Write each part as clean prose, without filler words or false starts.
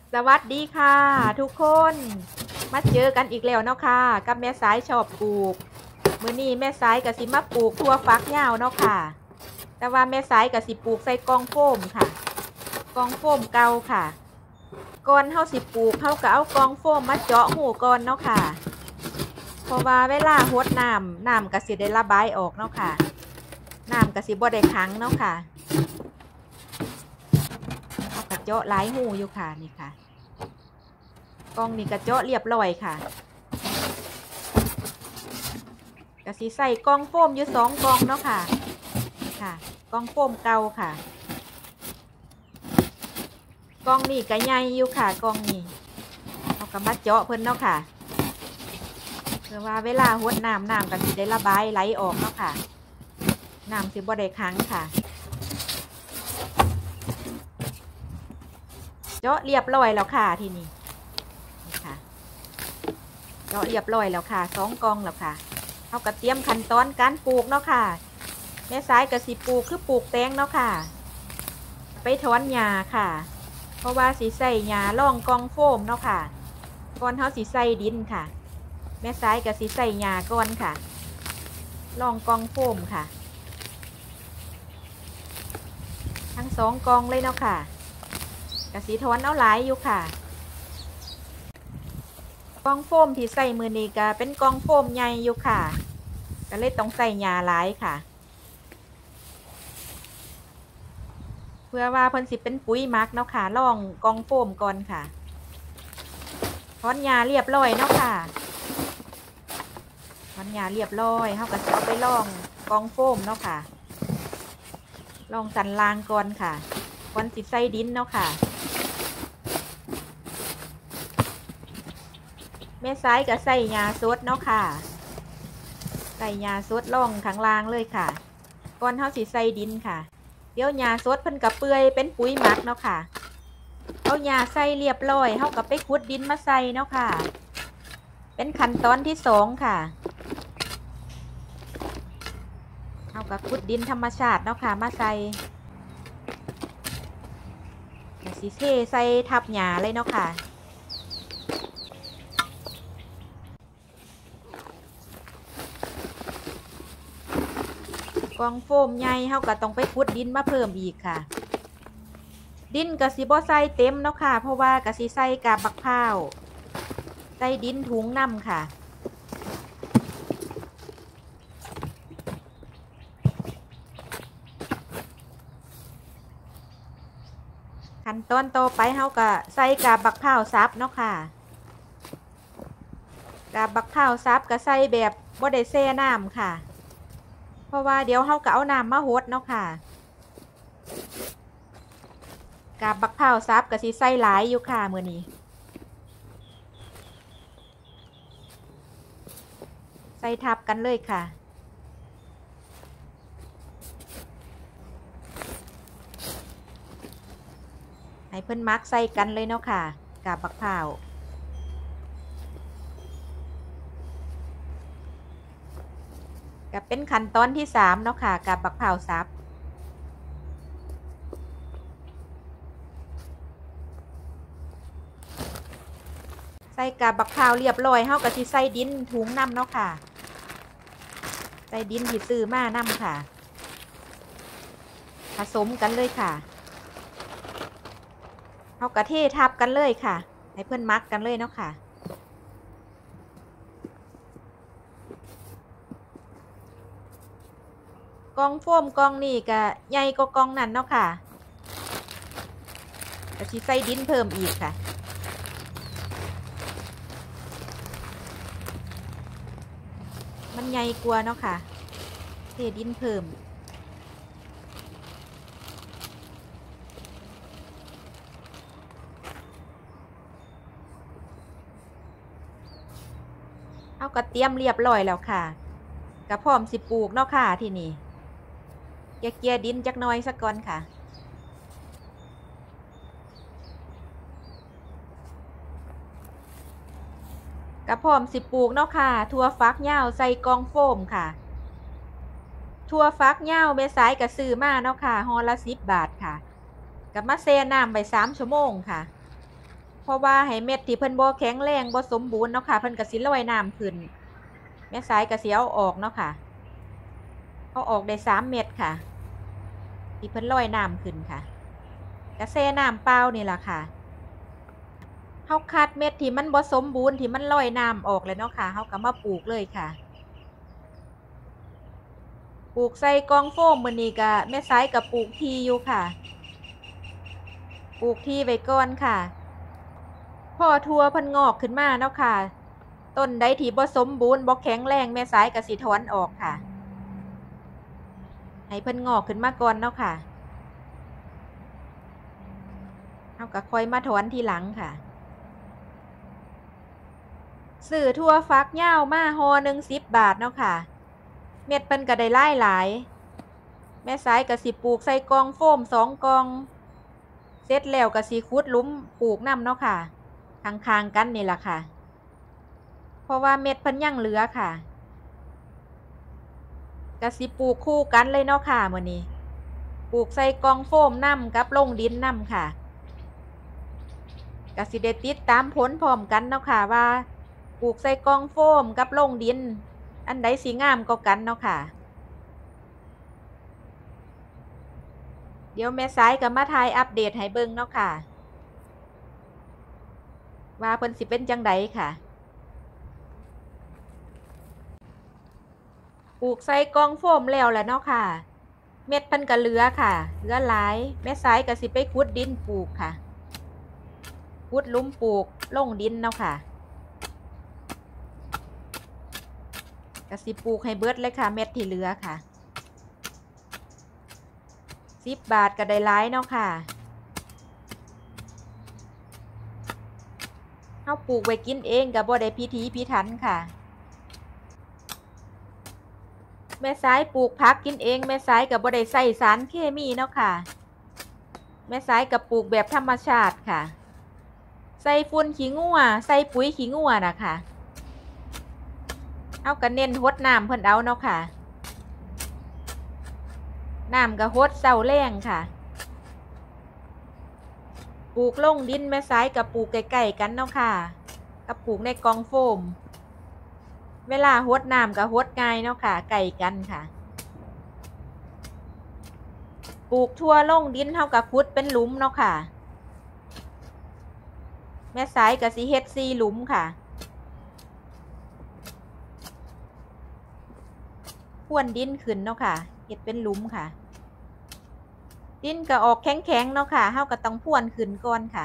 สวัสดีค่ะทุกคนมาเจอกันอีกแล้วเนาะค่ะกับแม่สายชอบปลูกมื้อนี้แม่สายกะสิมาปลูกทั่วฟักยาวเนาะค่ะแต่ว่าแม่สายกะสิปลูกใส่กองโฟมค่ะกองโฟมเก่าค่ะก่อนเฮาสิปลูกเฮาก็เอากองโฟมมาเจาะหูก่อนเนาะค่ะเพราะว่าเวลาหดน้ำกะสิได้ระบายออกเนาะค่ะน้ำกะสิบ่ได้ขังเนาะค่ะเอากระเจาะหลายหูอยู่ค่ะนี่ค่ะกองนี่กระเจาะเรียบร้อยค่ะกะสิใส่กองโฟมอยู่2กองเนาะค่ะค่ะกองโฟมเก่าค่ะกองนี่กะใหญ่อยู่ค่ะกองนี่เอากระมาเจาะเพิ่นเนาะค่ะเพื่อว่าเวลาหดน้ำกะสิได้ระบายไหลออกเนาะค่ะน้ำสิบ่ได้ขังค่ะเจาะเรียบร้อยแล้วค่ะทีนี้นี่ค่ะเจาะเรียบร้อยแล้วค่ะ2กองแล้วค่ะเอากระเตรียมขั้นตอนการปลูกเนาะค่ะแม่สายกะสิปลูกคือปลูกแตงเนาะค่ะไปถอนหญ้าค่ะเพราะว่าสิใส่หญ้าร่องกองโฟมเนาะค่ะก่อนเฮาสิใส่ดินค่ะแม่สายกะสิใส่หญ้าก่อนค่ะร่องกองโฟมค่ะทั้ง2กองเลยเนาะค่ะกะสิถอนเอาหลายอยู่ค่ะกองโฟมที่ใส่มือนี้ก็เป็นกองโฟมใหญ่อยู่ค่ะก็เลยต้องใส่หญ้าหลายค่ะเพื่อว่าเพิ่นสิเป็นปุ๋ยหมักเนาะค่ะร่องกองโฟมก่อนค่ะถอนหญ้าเรียบร้อยเนาะค่ะถอนหญ้าเรียบร้อยเฮาก็สิเอาไปร่องกองโฟมเนาะค่ะร่องสันรางก่อนค่ะก่อนสิใส่ดินเนาะค่ะแม่สายก็ใส่หญ้าสดเนาะค่ะใส่หญ้าสดร่องข้างล่างเลยค่ะก่อนเฮาสิใส่ดินค่ะเดี๋ยวหญ้าสดเพิ่นก็เปื่อยเป็นปุ๋ยหมักเนาะค่ะเอาหญ้าใส่เรียบร้อยเฮาก็ไปขุดดินมาใส่เนาะค่ะเป็นขั้นตอนที่2ค่ะเอากับขุดดินธรรมชาติเนาะค่ะมาใส่สิเทใส่ทับหญ้าเลยเนาะค่ะกองโฟมใหญ่เฮาก็ต้องไปขุดดินมาเพิ่มอีกค่ะดินกะสิบ่ใส่เต็มเนาะค่ะเพราะว่ากะสิใส่กาบบักพร้าวใส่ดินถุงน้ำค่ะขั้นตอนต่อไปเฮาก็ใส่กาบบักพร้าวซับเนาะค่ะกาบบักพร้าวซับก็ใส่แบบบ่ได้แช่น้ำค่ะเพราะว่าเดี๋ยวเฮาก็เอาน้ำมาหดเนาะค่ะกาบบักพร้าวซับก็สิใส่หลายอยู่ค่ะมื้อนี้ใส่ทับกันเลยค่ะให้เพิ่นมักใส่กันเลยเนาะค่ะกาบบักพร้าวก็เป็นขั้นตอนที่3เนาะค่ะกาบบักพร้าวซับใส่กาบบักพร้าวเรียบร้อยเฮาก็สิใส่ดินถุงน้ำเนาะค่ะใส่ดินที่ซื้อมาน้ำค่ะผสมกันเลยค่ะเฮากะเททับกันเลยค่ะให้เพื่อนมักกันเลยเนาะค่ะกองโฟมกองนี่ก็ใหญ่กว่ากองนั้นเนาะค่ะก็สิใส่ดินเพิ่มอีกค่ะมันใหญ่กว่าเนาะค่ะเทดินเพิ่มเอากระเตรียมเรียบร้อยแล้วค่ะกระพร้อมสิปลูกเนาะค่ะที่นี่เกี่ยดินจักหน่อยสักก่อนค่ะกระพร้อมสิปลูกเนาะค่ะทั่วฟักยาวใส่กองโฟมค่ะทั่วฟักยาวแม่สายก็ซื้อมาเนาะค่ะห่อละ10 บาทค่ะกับมาแช่น้ำไป3 ชั่วโมงค่ะเพราะว่าให้เม็ดที่เพิ่นบ่แข็งแรงบ่สมบูรณ์เนาะค่ะเพิ่นก็สิลอยน้ำขึ้นแม่สายก็สิเอาออกเนาะค่ะเอาออกได้3 เม็ดค่ะที่เพิ่นลอยน้ำขึ้นค่ะกระแสน้ำเปล่านี่ล่ะค่ะเฮาคัดเม็ดที่มันบ่สมบูรณ์ที่มันลอยน้ำออกแล้วเนาะค่ะเฮาก็มาปลูกเลยค่ะปลูกใส่กองโฟมมื้อนี้ก็แม่สายก็ปลูกทีอยู่ค่ะปลูกทีไว้ก่อนค่ะพอทั่วเพิ่นงอกขึ้นมาเนาะค่ะต้นใดที่บ่สมบูรณ์บ่แข็งแรงแม่สายก็สิถอนออกค่ะให้เพิ่นงอกขึ้นมาก่อนเนาะค่ะเฮาก็ค่อยมาถอนทีหลังค่ะซื้อทั่วฟักยาวมาห่อหนึ่ง10 บาทเนาะค่ะเม็ดเพิ่นก็ได้หลายแม่สายก็สิปลูกใส่กองโฟม2 กองเสร็จแล้วก็สิขุดหลุมปลูกนำเนาะค่ะข้างๆกันนี่ล่ะค่ะเพราะว่าเม็ดเพิ่นยังเหลือค่ะก็สิปลูกคู่กันเลยเนาะค่ะมื้อนี้ปลูกใส่กองโฟมนำกับลงดินนำค่ะก็สิได้ติดตามผลพร้อมกันเนาะค่ะว่าปลูกใส่กองโฟมกับลงดินอันใดสิงามกว่ากันเนาะค่ะเดี๋ยวแม่สายก็มาถ่ายอัปเดตให้เบิ่งเนาะค่ะว่าเพิ่นสิเป็นจังไดค่ะปลูกใส่กองโฟมแล้วแหละเนาะค่ะเม็ดเพิ่นก็เหลือค่ะเหลือหลายแม่สายก็สิไปขุดดินปลูกค่ะขุดหลุมปลูกลงดินเนาะค่ะก็สิปลูกให้เบิดเลยค่ะเม็ดที่เหลือค่ะ10 บาทก็ได้หลายเนาะค่ะเฮาปลูกไว้กินเองก็บ่ได้พิถีพิถันค่ะแม่สายปลูกผักกินเองแม่สายก็บ่ได้ใส่สารเคมีเนาะค่ะแม่สายก็ปลูกแบบธรรมชาติค่ะใส่ฝุ่นขี้งัวใส่ปุ๋ยขี้งัวน่ะค่ะเฮาก็เน้นรดน้ำเพิ่นเอาเนาะค่ะน้ำก็รดเช้าแลงค่ะปลูกลงดินแม่สายกับปลูกใกล้ๆกันเนาะค่ะกับปลูกในกองโฟมเวลารดน้ำก็รดง่ายเนาะค่ะใกล้กันค่ะปลูกทั่วลงดินเฮาก็ขุดเป็นหลุมเนาะค่ะแม่สายก็สิเฮ็ด4 หลุมค่ะพรวนดินขึ้นเนาะค่ะเฮ็ดเป็นหลุมค่ะดินก็ออกแข็งๆเนาะค่ะเฮาก็ต้องพรวนขึ้นก่อนค่ะ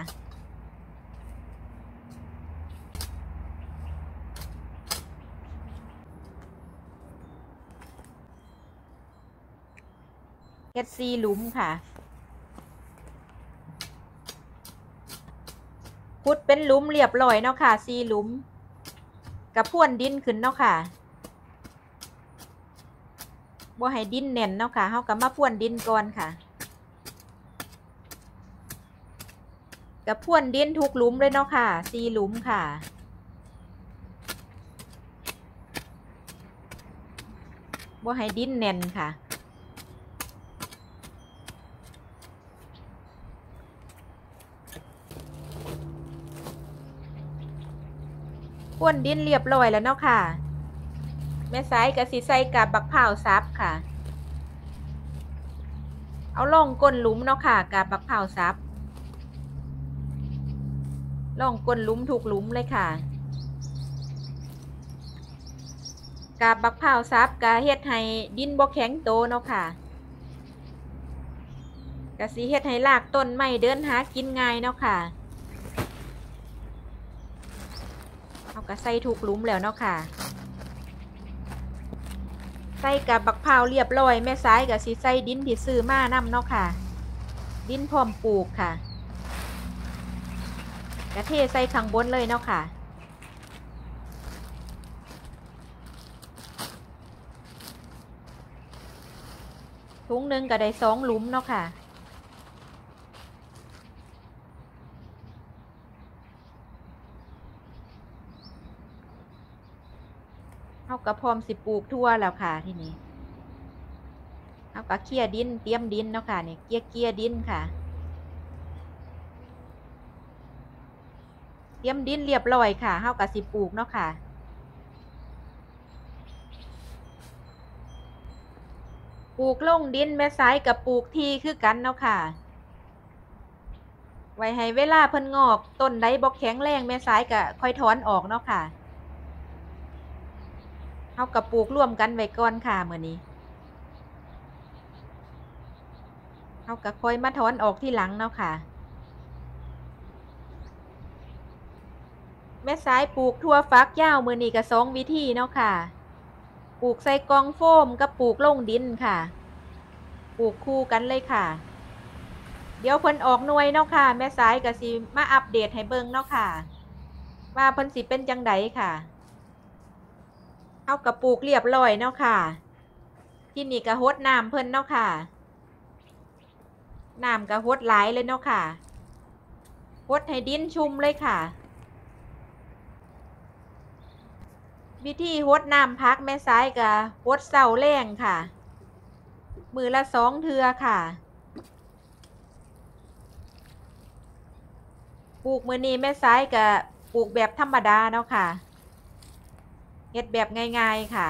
เฮ็ด4 หลุมค่ะขุดเป็นหลุมเรียบร้อยเนาะค่ะ4 หลุมกับพรวนดินขึ้นเนาะค่ะบ่ให้ดินแน่นเนาะค่ะเฮาก็มาพรวนดินก่อนค่ะกับพรวนดินทุกหลุมเลยเนาะค่ะ4 หลุมค่ะบ่ให้ดินแน่นค่ะพรวนดินเรียบร้อยแล้วเนาะค่ะแม่สายก็สิใส่กับบักพร้าวสับค่ะเอาลงก้นหลุมเนาะค่ะกับบักพร้าวสับลงก้นหลุมทุกหลุมเลยค่ะกับบักพร้าวสับก็เฮ็ดให้ดินบ่แข็งโตเนาะค่ะก็สิเฮ็ดให้รากต้นไม้เดินหากินง่ายเนาะค่ะเอาก็ใส่ทุกหลุมแล้วเนาะค่ะใส่กับบักพร้าวเรียบร้อยแม่สายก็สิใส่ดินที่ซื้อมานำเนาะค่ะดินพร้อมปลูกค่ะกระเทใส่ข้างบนเลยเนาะค่ะถุงหนึ่งก็ได้2 หลุมเนาะค่ะเอากระพร้อมสิปลูกทั่วแล้วค่ะทีนี้เอากระเคี่ยดินเตรียมดินเนาะค่ะเนี่ยเกี้ยดินค่ะเตรียมดินเรียบร้อยค่ะเฮาก็สิปลูกเนาะค่ะปลูกลงดินแม่สายกับปลูกทีคือกันเนาะค่ะไว้ให้เวลาเพิ่นงอกต้นใดบ่แข็งแรงแม่สายก็ค่อยถอนออกเนาะค่ะเฮาก็ปลูกร่วมกันไว้ก่อนค่ะมื้อนี้เฮาก็ค่อยมาถอนออกทีหลังเนาะค่ะแม่สายปลูกทั่วฟักยาวมื้อนี้ก็2วิธีเนาะค่ะปลูกใส่กล่องโฟมกับปลูกลงดินค่ะปลูกคู่กันเลยค่ะเดี๋ยวเพิ่นออกหน่วยเนาะค่ะแม่สายก็สิมาอัปเดตให้เบิ่งเนาะค่ะว่าเพิ่นสิเป็นจังไดค่ะเฮาก็ปลูกเรียบร้อยเนาะค่ะที่นี่ก็รดน้ำเพิ่นเนาะค่ะน้ำก็รดหลายเลยเนาะค่ะรดให้ดินชุ่มเลยค่ะวิธีรดน้ำพักแม่สายก็รดเช้าแลงค่ะมื้อละ2เทื่อค่ะปลูกมื้อนี้แม่สายก็ปลูกแบบธรรมดาเนาะค่ะเฮ็ดแบบง่ายๆค่ะ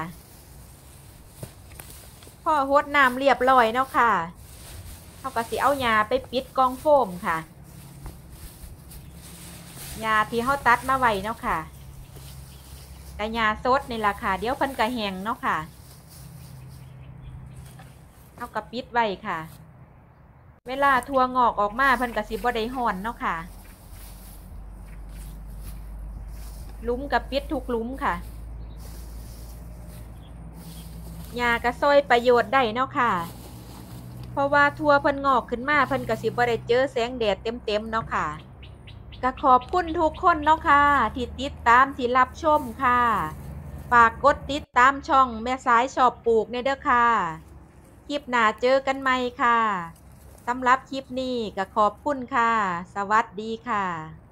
พอรดน้ำเรียบร้อยเนาะค่ะเฮาก็สิเอาหญ้าไปปิดกล่องโฟมค่ะหญ้าที่เฮาตัดมาไว้เนาะค่ะก็หญ้าสดนี่ล่ะค่ะเดี๋ยวเพิ่นก็แห้งเนาะค่ะเฮาก็ปิดไว้ค่ะเวลาถั่วงอกออกมาเพิ่นก็สิบ่ได้ร้อนเนาะค่ะหลุมก็ปิดทุกหลุมค่ะหญ้าก็ช่วยประโยชน์ได้เนาะค่ะเพราะว่าถั่วเพิ่นงอกขึ้นมาเพิ่นก็สิบ่ได้เจอแสงแดดเต็มๆเนาะค่ะก็ขอบคุณทุกคนเนาะค่ะที่ติดตามที่รับชมค่ะฝากกดติดตามช่องแม่สายชอบปลูกเนี่ยเด้อค่ะคลิปหน้าเจอกันใหม่ค่ะสำหรับคลิปนี้ก็ขอบคุณค่ะสวัสดีค่ะ